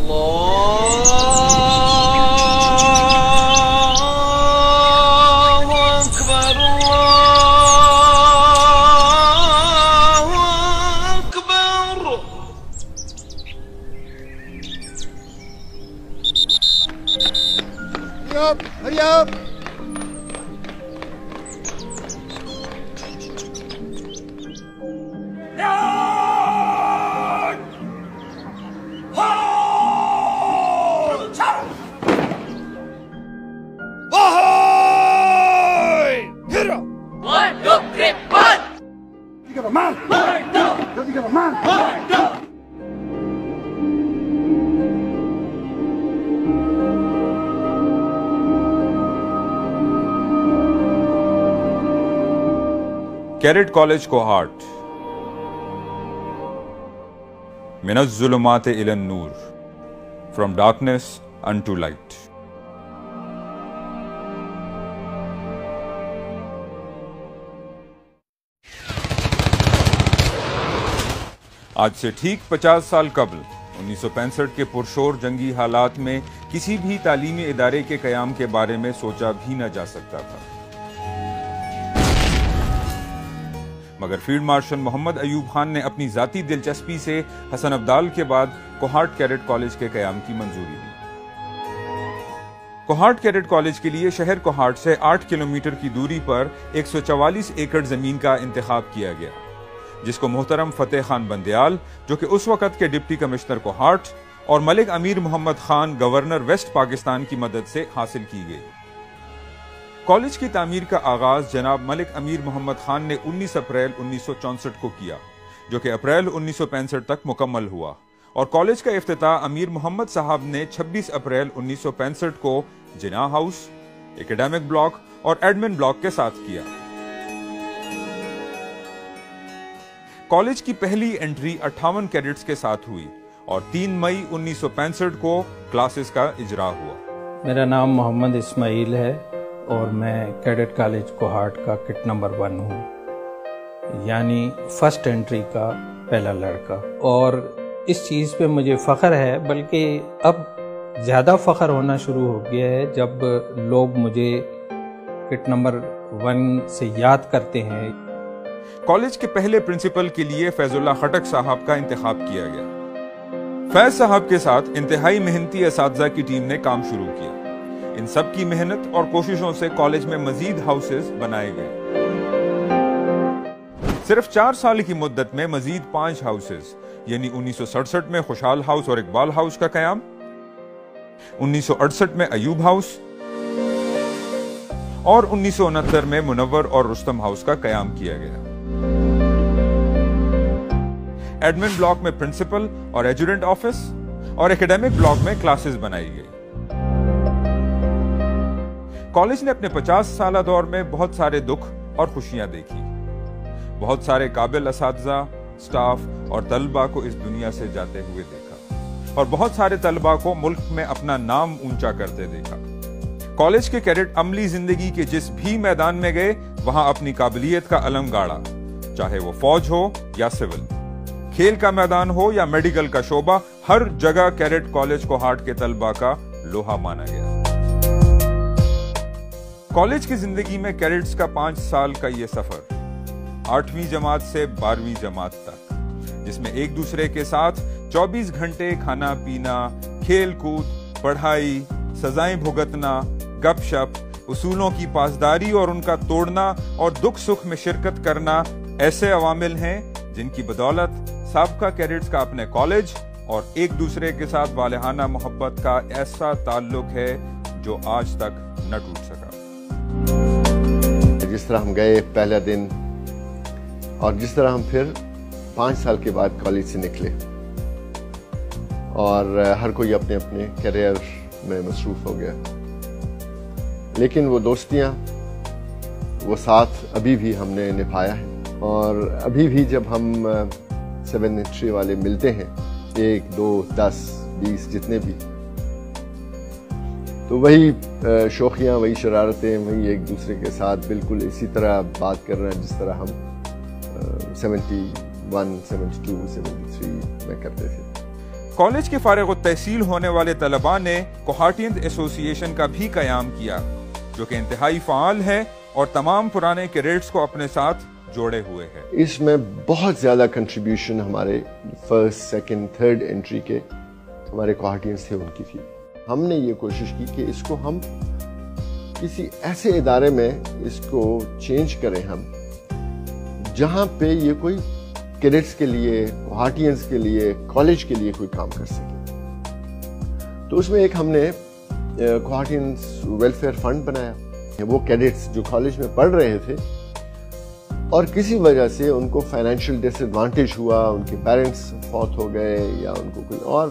Hurry up! Cadet College Kohat Min az-zulumati ila an-nur, from darkness unto light. آج سے ٹھیک 50 سال قبل 1965 کے پرشور جنگی حالات میں کسی بھی تعلیمی ادارے کے قیام کے بارے میں سوچا بھی نہ جا سکتا تھا، مگر فیلڈ مارشل محمد ایوب خان نے اپنی ذاتی دلچسپی سے حسن ابدال کے بعد کوہاٹ کیڈٹ کالج کے قیام کی منظوری دی۔ کوہاٹ کیڈٹ کالج کے لیے شہر کوہاٹ سے 8 کلومیٹر کی دوری پر 144 ایکڑ زمین کا انتخاب کیا گیا، جس کو محترم فتح خان بندیال جو کہ اس وقت کے ڈپٹی کمشنر کوہاٹ اور ملک امیر محمد خان گورنر ویسٹ پاکستان کی مدد سے حاصل کی گئی۔ کالج کی تعمیر کا آغاز جناب ملک امیر محمد خان نے 19 اپریل 1964 کو کیا، جو کہ اپریل 1965 تک مکمل ہوا، اور کالج کا افتتاح امیر محمد صاحب نے 26 اپریل 1965 کو جناح ہاؤس، ایکیڈیمک بلاک اور ایڈمن بلاک کے ساتھ کیا۔ کالج کی پہلی انٹری 58 کیڈٹس کے ساتھ ہوئی اور 3 مئی 1965 کو کلاسز کا اجرا ہوا۔ میرا نام محمد اسماعیل ہے اور میں کیڈٹ کالج کوہاٹ کا کٹ نمبر 1 ہوں، یعنی فرسٹ انٹری کا پہلا لڑکا، اور اس چیز پہ مجھے فخر ہے، بلکہ اب زیادہ فخر ہونا شروع ہو گیا ہے جب لوگ مجھے کٹ نمبر 1 سے یاد کرتے ہیں۔ کالج کے پہلے پرنسپل کے لیے فیض اللہ خٹک صاحب کا انتخاب کیا گیا۔ فیض صاحب کے ساتھ انتہائی محنتی اساتذہ کی ٹیم نے کام شروع کیا۔ ان سب کی محنت اور کوششوں سے کالج میں مزید ہاؤسز بنائے گئے۔ صرف 4 سال کی مدت میں مزید 5 ہاؤسز، یعنی 1967 میں خوشحال ہاؤس اور اقبال ہاؤس کا قیام، 1968 میں ایوب ہاؤس اور 1969 میں منور اور رستم ہاؤس کا قیام کیا گیا۔ ایڈمن بلاک میں پرنسپل اور ایجورنٹ آفس اور ایکیڈیمک بلاک میں کلاسز بنائی گئی۔ کالج نے اپنے 50 سالہ دور میں بہت سارے دکھ اور خوشیاں دیکھی، بہت سارے قابل اساتذہ، سٹاف اور طلبہ کو اس دنیا سے جاتے ہوئے دیکھا، اور بہت سارے طلبہ کو ملک میں اپنا نام اونچا کرتے دیکھا۔ کالج کے کیڈٹ عملی زندگی کے جس بھی میدان میں گئے وہاں اپنی قابلیت کا علم گاڑا، چاہے وہ فوج ہو یا سول، کھیل کا میدان ہو یا میڈیکل کا شعبہ، ہر جگہ کیڈٹ کالج کوہاٹ کے طلبہ کا لوہا مانا گیا۔ کالج کی زندگی میں کیڈٹس کا 5 سال کا یہ سفر 8ویں جماعت سے 12ویں جماعت تک، جس میں ایک دوسرے کے ساتھ 24 گھنٹے کھانا پینا، کھیل کود، پڑھائی، سزائیں بھگتنا، گپ شپ، اصولوں کی پاسداری اور ان کا توڑنا اور دکھ سکھ میں شرکت کرنا ایسے عوامل ہیں جن کی بدولت سابقہ کیڈٹس کا اپنے کالج اور ایک دوسرے کے ساتھ والہانہ محبت کا ایسا تعلق ہے جو آج تک نہ ٹوٹ سکا۔ جس طرح ہم گئے پہلا دن اور جس طرح ہم پھر 5 سال کے بعد کالج سے نکلے، اور ہر کوئی اپنے اپنے کیریئر میں مصروف ہو گیا، لیکن وہ دوستیاں، وہ ساتھ ابھی بھی ہم نے نبھایا ہے، اور ابھی بھی جب ہم 7 انٹری والے ملتے ہیں، 1 2 10 20 جتنے بھی، تو وہی شوخیاں، وہی شرارتیں، وہی ایک دوسرے کے ساتھ بالکل اسی طرح بات کر رہے ہیں جس طرح ہم 71 72 73 میں کرتے تھے۔ کالج کے فارغ التحصیل ہونے والے طلباء نے کوہارٹین ایسوسی ایشن کا بھی قیام کیا جو کہ انتہائی فعال ہے اور تمام پرانے کیڈٹس کو اپنے ساتھ جوڑے ہوئے ہے. اس میں بہت زیادہ کنٹریبیوشن ہمارے فرسٹ سیکنڈ تھرڈ انٹری کے ہمارے کوہارٹینس تھے ان کی تھی. ہم نے یہ کوشش کی کہ اس کو ہم کسی ایسے ادارے میں اس کو چینج کریں ہم جہاں پہ یہ کوئی کیڈٹس کے لیے کوہارٹینس کے لیے کالج کے لیے کوئی کام کر سکے. تو اس میں ایک ہم نے کوہارٹینس ویلفیئر فنڈ بنایا. وہ کیڈٹس جو کالج میں پڑھ رہے تھے اور کسی وجہ سے ان کو فائنینشیل ڈس ایڈوانٹیج ہوا, ان کے پیرنٹس فوت ہو گئے یا ان کو کوئی اور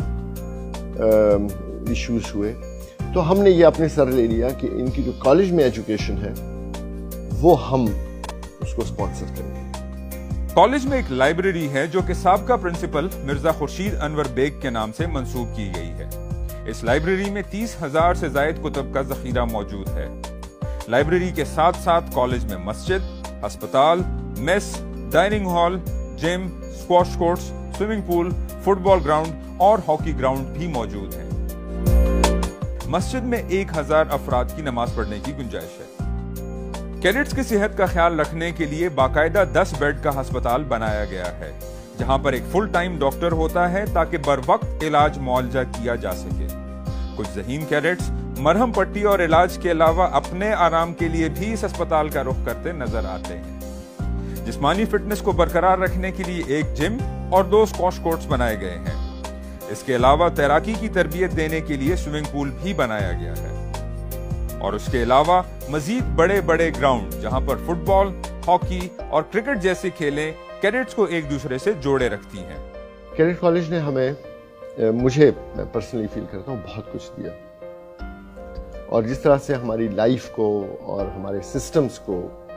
ایشوز ہوئے, تو ہم نے یہ اپنے سر لے لیا کہ ان کی جو کالج میں ایجوکیشن ہے وہ ہم اس کو اسپانسر کریں گے. کالج میں ایک لائبریری ہے جو کہ سابقہ پرنسپل مرزا خورشید انور بیگ کے نام سے منسوب کی گئی ہے. اس لائبریری میں 30,000 سے زائد کتب کا ذخیرہ موجود ہے. لائبریری کے ساتھ ساتھ کالج میں مسجد, ہسپتال, mess, dining hall, gym, squash courts, swimming pool, football ground اور ہاکی گراؤنڈ بھی موجود ہیں. مسجد میں 1,000 افراد کی نماز پڑھنے کی گنجائش ہے. کیڈٹس کی صحت کا خیال رکھنے کے لیے باقاعدہ 10 بیڈ کا ہسپتال بنایا گیا ہے جہاں پر ایک فل ٹائم ڈاکٹر ہوتا ہے تاکہ بر وقت علاج معالجہ کیا جا سکے. کچھ ذہین کیڈٹس مرہم پٹی اور علاج کے علاوہ اپنے آرام کے لیے بھی اس ہسپتال کا رخ کرتے نظر آتے ہیں. جسمانی فٹنس کو برقرار رکھنے کے لیے ایک جم اور 2 اسکواش کورٹس بنائے گئے ہیں. اس کے علاوہ تیراکی کی تربیت دینے کے لیے سوئمنگ پول بھی بنایا گیا ہے اور اس کے علاوہ مزید بڑے بڑے گراؤنڈ جہاں پر فٹ بال, ہاکی اور کرکٹ جیسے کھیلیں کیڈٹس کو ایک دوسرے سے جوڑے رکھتی ہیں. کیڈٹ کالج نے ہمیں, مجھے میں پرسنلی فیل کرتا ہوں, بہت کچھ دیا. اور جس طرح سے ہماری لائف کو اور ہمارے سسٹمز کو,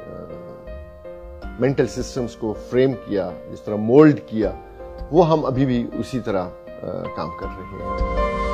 مینٹل سسٹمز کو فریم کیا, جس طرح مولڈ کیا, وہ ہم ابھی بھی اسی طرح کام کر رہے ہیں.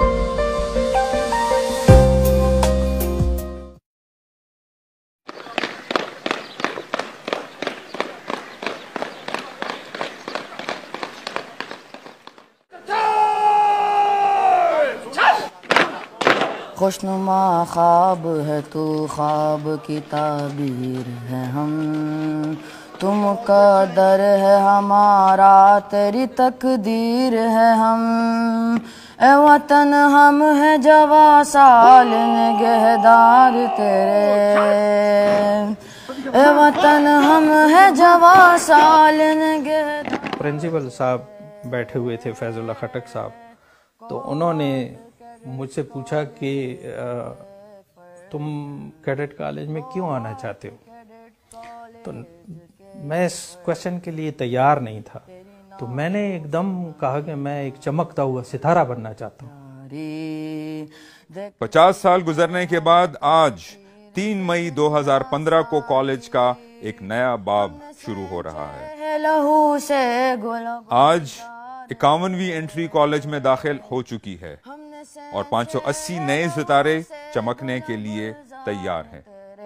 خوشنما خواب ہے تو خواب کی تعبیر ہے ہم, تم قدر ہے ہمارا تیری تقدیر ہے ہم. اے وطن ہم ہے جواں سال نگہدار تیرے, اے وطن ہم ہے جواں سال نگہدار. پرنسپل صاحب بیٹھے ہوئے تھے, فیض اللہ خٹک صاحب, تو انہوں نے مجھ سے پوچھا کہ تم کیڈٹ کالج میں کیوں آنا چاہتے ہو؟ تو میں اس کویشچن کے لیے تیار نہیں تھا, تو میں نے ایک دم کہا کہ میں ایک چمکتا ہوا ستارہ بننا چاہتا ہوں. 50 سال گزرنے کے بعد آج 3 مئی 2015 کو کالج کا ایک نیا باب شروع ہو رہا ہے. آج 51ویں انٹری کالج میں داخل ہو چکی ہے اور 580 نئے ستارے چمکنے کے لیے تیار ہیں.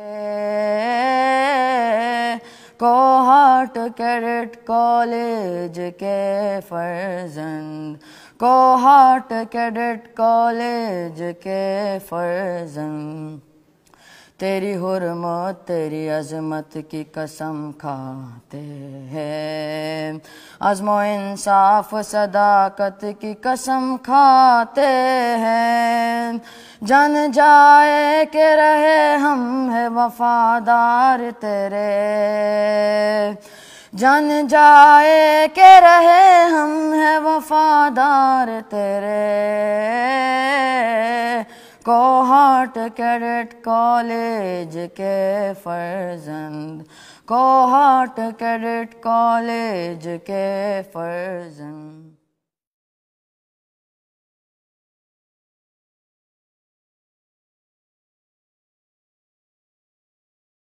کوہارٹ کیڈٹ کالج کے فرزند, کوہارٹ کیڈٹ کالج کے فرزند, تیری حرمت تیری عظمت کی قسم کھاتے ہیں, عزم و انصاف صداقت کی قسم کھاتے ہیں. جان جائے کہ رہے ہم ہے وفادار تیرے, جان جائے کہ رہے ہم ہے وفادار تیرے. کوہارٹ کیڈٹ کالج کے فرزند, کوہارٹ کیڈٹ کالج کے فرزند.